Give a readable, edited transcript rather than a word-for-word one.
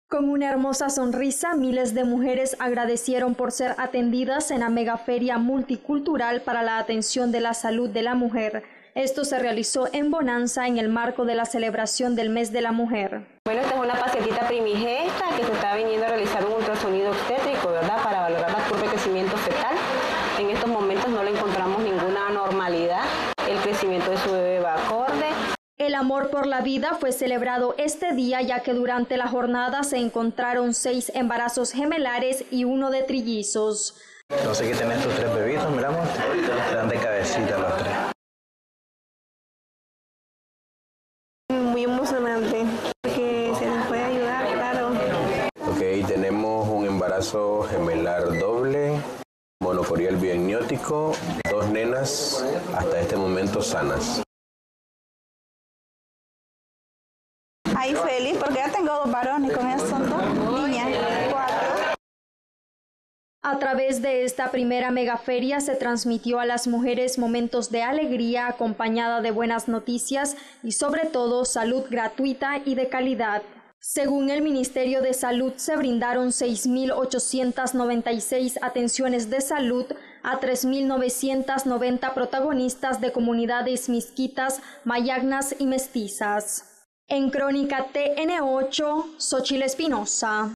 Con una hermosa sonrisa, miles de mujeres agradecieron por ser atendidas en la megaferia multicultural para la atención de la salud de la mujer. Esto se realizó en Bonanza en el marco de la celebración del Mes de la Mujer. Bueno, esta es una pacientita primigesta que se está viniendo a realizar un ultrasonido obstétrico, ¿verdad? Para valorar la curva de crecimiento fetal. En estos momentos no le encontramos ninguna anormalidad. El crecimiento de su bebé va acorde. El amor por la vida fue celebrado este día, ya que durante la jornada se encontraron 6 embarazos gemelares y 1 de trillizos. Entonces aquí tenés tus 3 bebitos, miramos, están de cabecita los 3. Muy emocionante, porque se nos puede ayudar, claro. Ok, tenemos un embarazo gemelar doble, monocorial biamniótico, 2 nenas hasta este momento sanas. Ay, feliz porque ya tengo 2 varones, con ellos son 2 niñas, 4. A través de esta primera megaferia se transmitió a las mujeres momentos de alegría acompañada de buenas noticias y sobre todo salud gratuita y de calidad. Según el Ministerio de Salud, se brindaron 6.896 atenciones de salud a 3.990 protagonistas de comunidades misquitas, mayagnas y mestizas. En Crónica TN8, Xochitl Espinosa.